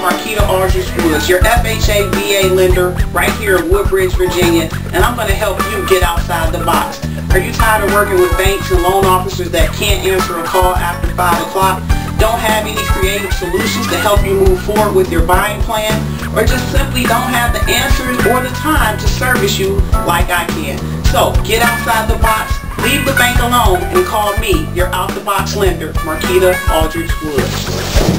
Marquita Aldridge-Woods, your FHA VA lender right here in Woodbridge, Virginia, and I'm going to help you get outside the box. Are you tired of working with banks and loan officers that can't answer a call after 5 o'clock? Don't have any creative solutions to help you move forward with your buying plan? Or just simply don't have the answers or the time to service you like I can? So get outside the box, leave the bank alone, and call me, your out-the-box lender, Marquita Aldridge-Woods.